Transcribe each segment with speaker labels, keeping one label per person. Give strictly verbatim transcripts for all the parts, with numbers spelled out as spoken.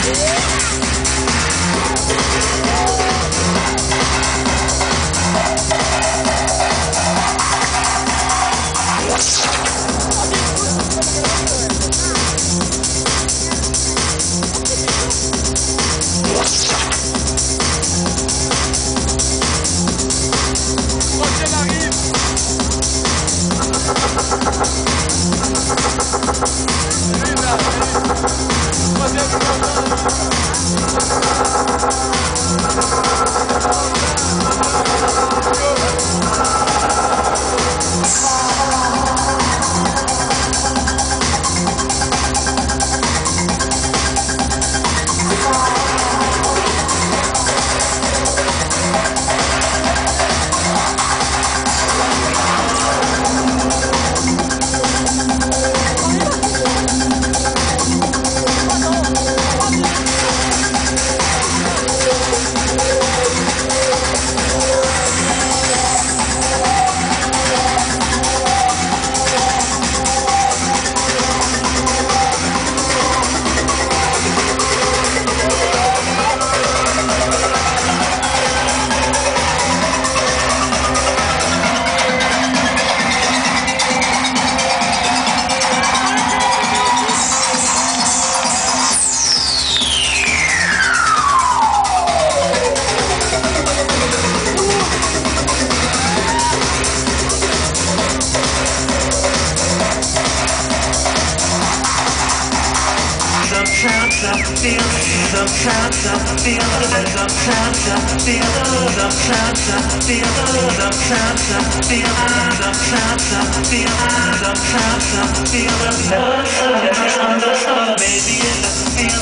Speaker 1: Sometimes I feel, sometimes I feel, sometimes I feel, sometimes I feel, sometimes I feel, sometimes I feel the love, sometimes maybe it doesn't feel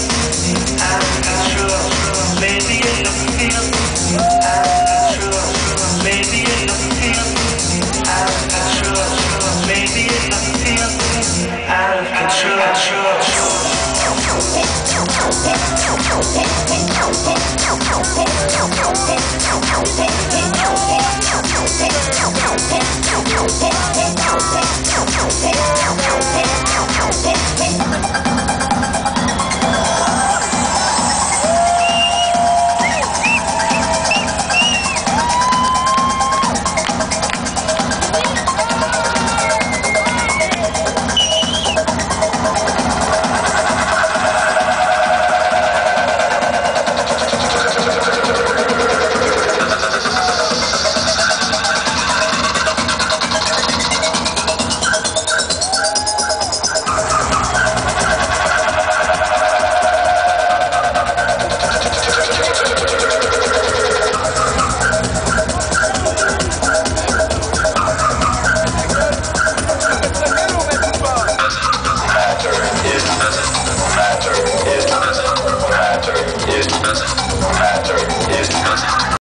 Speaker 1: out of control, maybe it doesn't feel out of control, maybe it doesn't feel out of control, maybe it doesn't feel out of control, control, control.